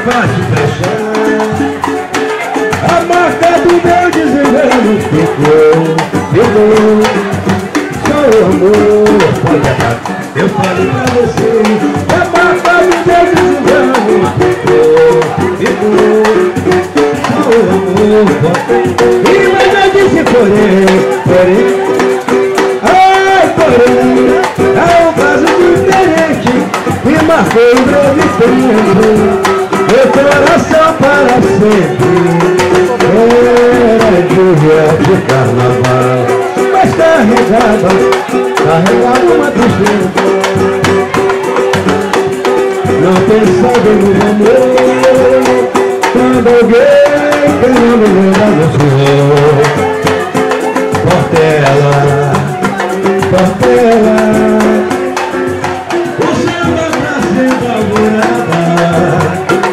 fácil fechar. A marca do meu desengano ficou. Só o amor pode acabar. Eu falei pra você, a marca do meu desengano ficou. Só o amor pode. E mas eu disse porém, há um caso diferente que marcou um breve tempo. Meu coração para sempre era dia de carnaval, mas carregava uma tristeza. Não pensava no amor quando alguém que não me lembra do Senhor. Portela, o samba tá sendo alvorada.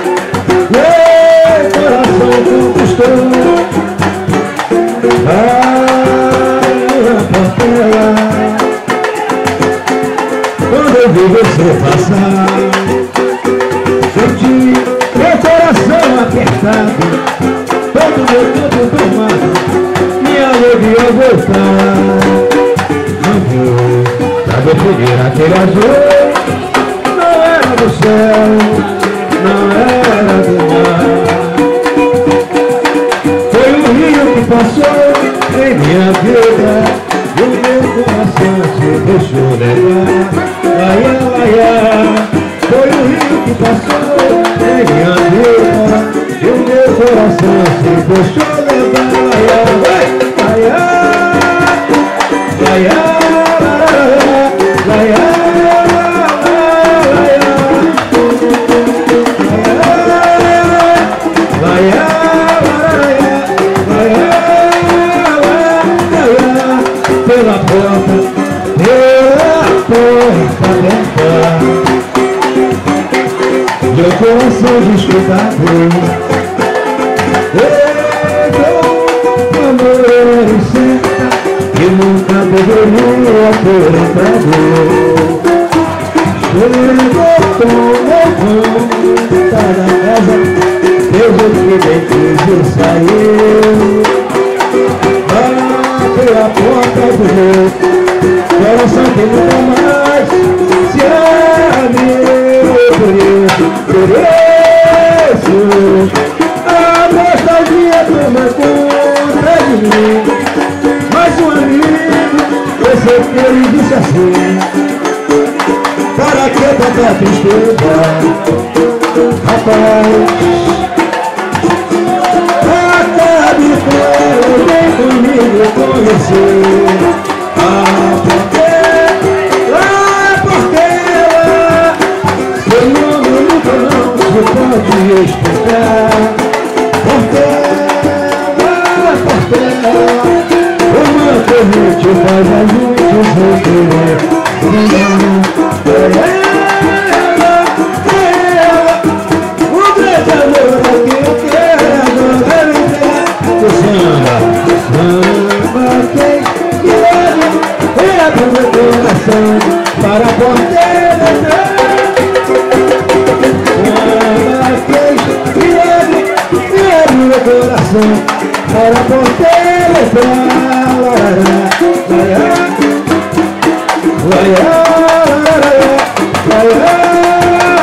Meu coração conquistou. Portela, quando eu vi você passar, senti meu coração apertado, todo meu corpo tomado, minha alegria voltar. Pra definir aquele azul, não era do céu, não era do mar. Foi o rio que passou em minha vida, e o meu coração se deixou levar. Laia, laia. Foi o rio que passou em minha vida, e o meu coração se deixou levar. Laia, laia, laia. Pela porta aberta, meu coração descuidado. Amor certa que nunca deveria ter entrado. Chegou com tá na casa, fez o que bem quis e saiu. Bateu a porta do meu coração que nunca mais se abriu. Por isso a nostalgia toma conta de mim. Mas um amigo, eu sei que ele disse assim: para que tanta tristeza, rapaz? Acabe com, vem comigo conhecer a Portela. Seu nome nunca não se pode explicar. Portela, uma corrente faz a gente requerer. O grande amor que eu quero agora me ver. O samba quem leve abre meu coração para a Portela entrar. Samba quem leve abre meu coração para a Portela entrar.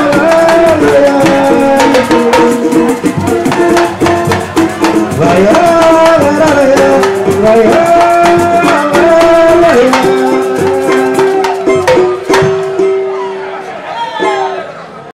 Vai,